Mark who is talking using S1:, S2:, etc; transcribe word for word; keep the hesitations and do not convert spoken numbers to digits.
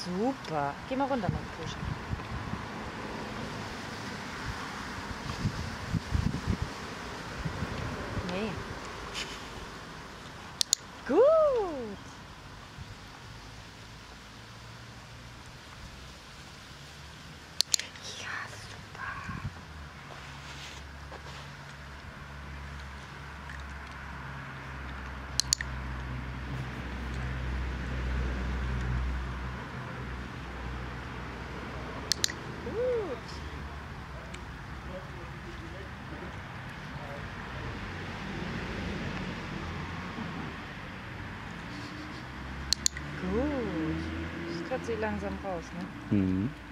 S1: Super. Geh mal runter, mein Pusche. Nee. Gut. Ja, super. Gut. Gut. Das tritt sie langsam raus, ne?
S2: Mhm.